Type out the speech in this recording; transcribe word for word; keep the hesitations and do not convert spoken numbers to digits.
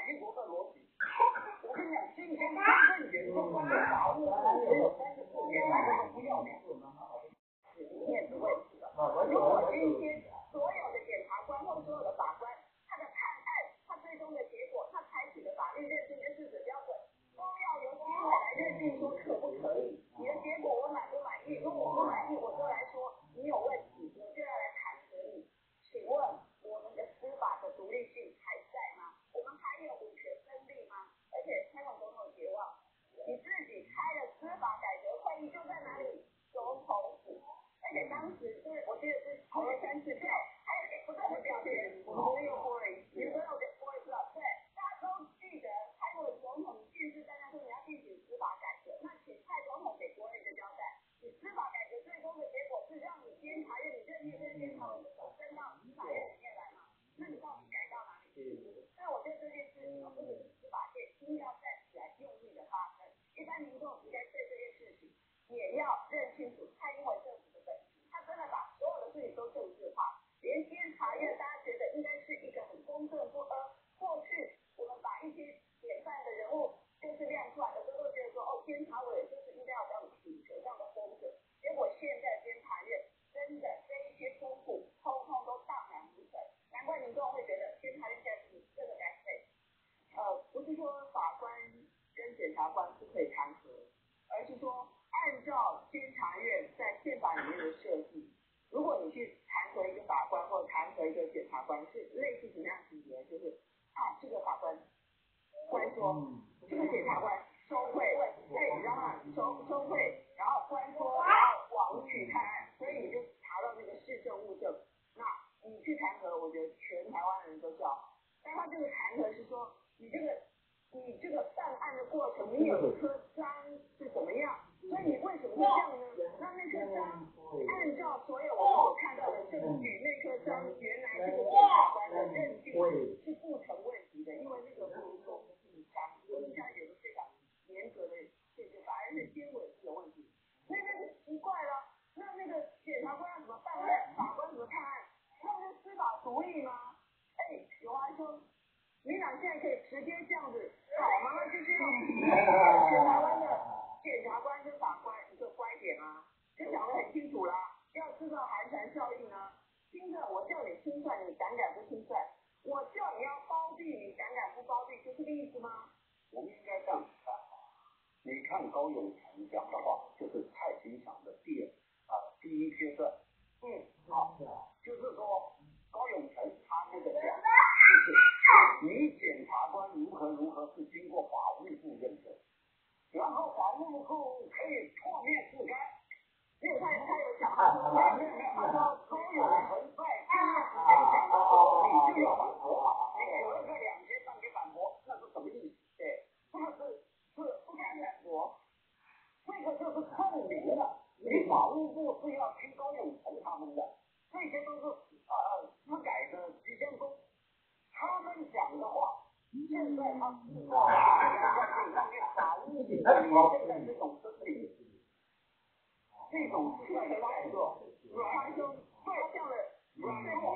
英国的逻辑。我跟你讲，今天真正严重的法务部只有三十四点，他们不要脸，是面子问题了。如果今天所有的检察官或所有的法官，他的判案，他最终的结果，他采取的法律认定跟事实标准，都要由监委来认定说可不可以。你的结果我满不满意？如果我不满意，我就来说你有问题，我就要来弹劾你。请问我们的司法的独立性还在吗？我们还有五权分立吗？而且蔡总统绝望，你自己开了司法改革会议，就在哪里？总统府。而且当时是我记得是投了三次票，还有不断的表决，我们昨天又播了一次，你们昨天又播一次了，对，大家都记得蔡英文总统电视大家说你要进行司法改革，那请蔡总统给国人一个交代，你司法改革最终的结果是让你监察院你任命跟监察委的手伸到司法院里面来嘛？那你到底改到哪里去？所以我觉得这件事情不只是司法界应要站起来用力的发声，一般民众应该对这件事情也要认清楚蔡英文政府的本质，他真的把所有的事情都政治化，连监察院大家觉得应该是一个很公正不阿，过去我们把一些典范的人物就是亮出来的时候，都觉得说哦，监察委就是应该有这样的品格、这样的风格，结果现在监察院真的这一些风骨通通都荡然无存，难怪民众会觉得监察院现在是真的该废。呃，不是说法官跟检察官不可以弹劾，而是说按照监察院在宪法里面的设计，如果你去弹劾一个法官或者弹劾一个检察官，是类似什么样情节？就是啊，这个法官官说，这个检察官收贿，对，然后收收贿，然后官说，然后网取开案，所以你就查到那个事证物证，那你去弹劾，我觉得全台湾人都叫好。但他这个弹劾是说，你这个你这个办案的过程，你有一颗章是怎么样？所以你为什么会这样呢？那那颗章，按照所有我们所看到的证据，那颗章原来这个检察官的认定是不成问题的，因为那个不是说印章，印章有个非常严格的限制法，而且监委是有问题，所以那就奇怪了。那那个检察官要怎么办案？法官怎么看案？那是司法独立吗？哎，有啊，说民党现在可以直接这样子搞吗？就是要台湾的检察官跟法官一个乖点啊，就讲得很清楚啦，要制造寒蝉效应啊。听着，我叫你清算，你胆敢不清算？我叫你要包庇，你胆敢不包庇？就这个意思吗？我们应该这样子看。你看高永成讲的话，就是蔡清祥的第啊、呃、第一阶段。嗯，好，就是说高永成他那个讲，就是你检察官如何如何是经过法务部认证，然后法务部可以破面覆盖。因为他他有讲，他说没有没有没有，他说高永成在第一时间讲的时候，你就要反驳，你隔了个两天上去反驳，那是什么意思？对，这个是是不敢反驳，这个就是证明了你法务部是要听高永成他们的，这些都是呃司改的基建工，他们讲的话，现在他是说让你法务部现在这种是理。这种是在改革，软就对这样的软弱